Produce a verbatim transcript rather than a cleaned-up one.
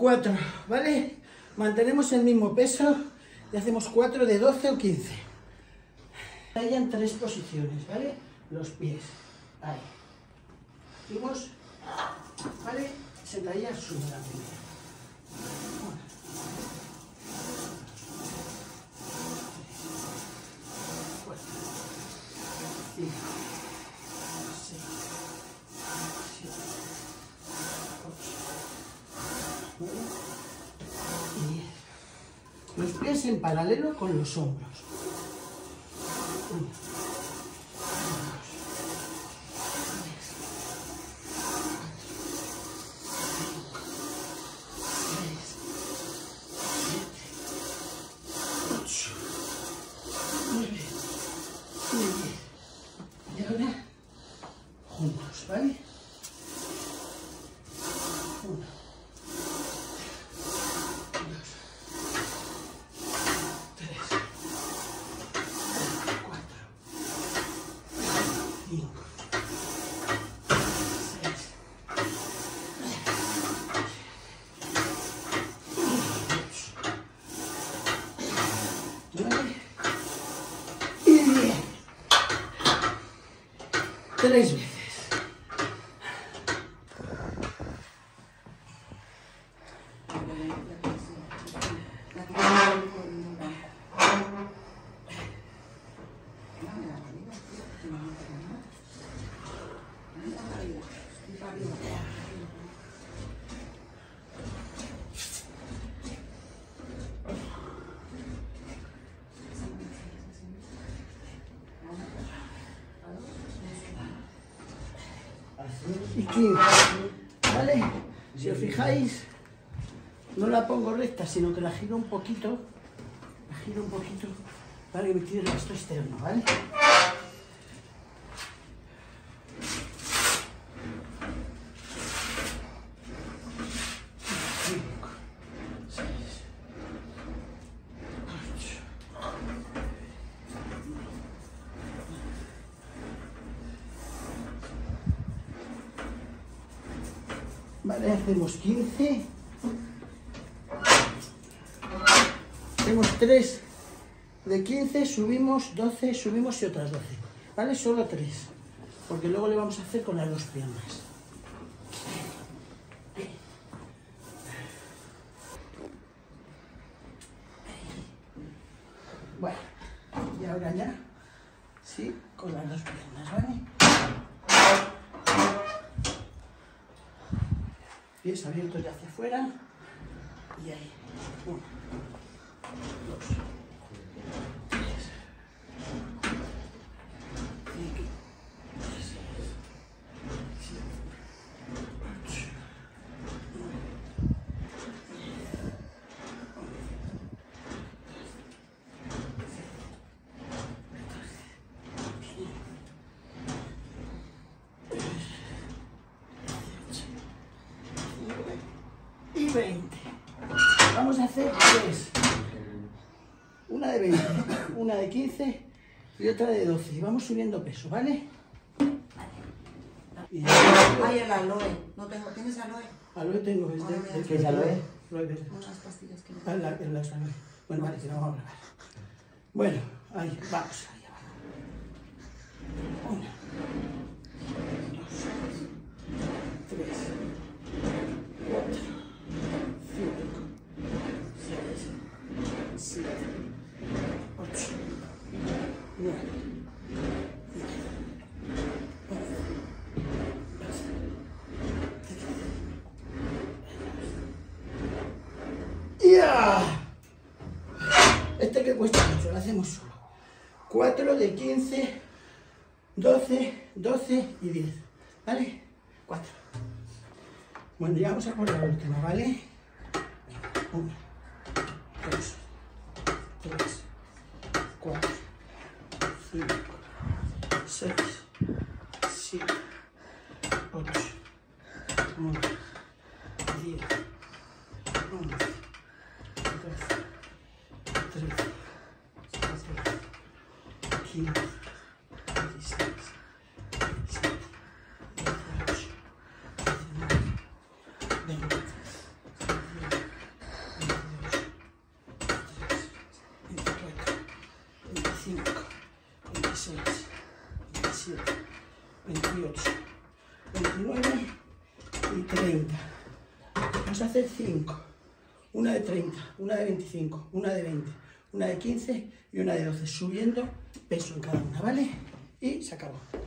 cuatro, ¿vale? Mantenemos el mismo peso y hacemos cuatro de doce o quince. Ahí en tres posiciones, ¿vale? Los pies, ahí. Hicimos, ¿vale? Sentadilla sube la primera. Una, cuatro, cinco, seis, siete, ocho, nueve y diez. Los pies en paralelo con los hombros. Uno, y ahora juntos, ¿vale? Uno, dos, tres, cuatro, cinco, seis, ocho, nueve y diez. Tres veces. Y quince, ¿vale? Si os fijáis, no la pongo recta, sino que la giro un poquito, la giro un poquito para que me tire el gasto externo, ¿vale? cinco, seis, ocho, vale, hacemos quince, hacemos tres de quince, subimos doce, subimos y otras doce, vale, solo tres, porque luego le vamos a hacer con las dos piernas. Bueno, y ahora ya, sí, con las dos piernas, ¿vale? Pies abiertos ya hacia afuera. Y ahí. Uno, dos, tres, cinco, seis, siete, ocho, nueve, y veinte. Vamos a hacer tres. Una de veinte, una de quince y otra de doce. Y vamos subiendo peso, ¿vale? Y ay, el aloe. No tengo. ¿Tienes aloe? Aloe tengo. ¿Es de, de, ¿Qué es aloe? Aloe verde. Unas pastillas que no. Ah, la, la aloe. Bueno, vale, que no vamos a grabar. Bueno, ahí, vamos. Allá va. Una, dos, tres, cuatro, cinco, seis, siete, ocho, nueve, diez, once, doce, trece. ¡Ya! Este que cuesta mucho, lo hacemos solo. cuatro de quince, doce, doce y diez. ¿Vale? cuatro. Bueno, ya vamos a por la última, ¿vale? uno, dos, tres, cuatro, cinco, seis, siete, ocho, nueve, diez, once, doce, trece, catorce, quince, dieciséis, diecisiete, dieciocho, diecinueve, veinte, veintiuno, veintiocho, veintinueve y treinta. Vamos a hacer cinco. Una de treinta, una de veinticinco, una de veinte, una de quince y una de doce, subiendo peso en cada una, ¿vale? Y se acabó.